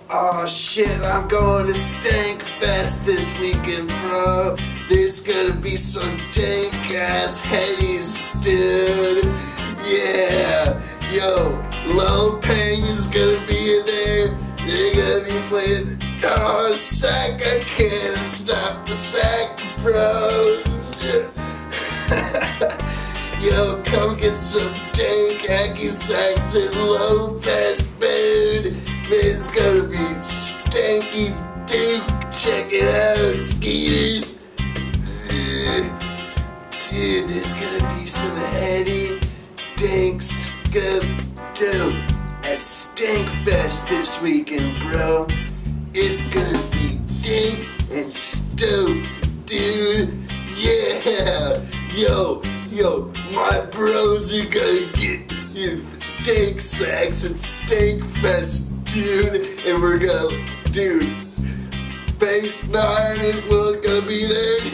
Oh shit, I'm going to Stankfest this weekend, bro. There's gonna be some dank ass headies, dude. Yeah, yo, Lil Pang is gonna be in there. They're gonna be playing, oh, sack, I can't stop the sack, bro. Yo, come get some dank hacky sacks and low fast food. There's gonna be stanky dude. Check it out, skeeters. Dude, there's gonna be some heady dank scuff dope at Stankfest this weekend, bro. It's gonna be dank and stoked, dude. Yeah, yo, my bros are gonna get dank sacks at Stankfest, dude, and we're gonna, dude, Face 9 is gonna be there.